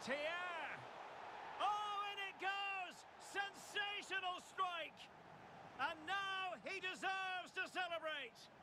Thier. Oh, in it goes! Sensational strike! And now he deserves to celebrate!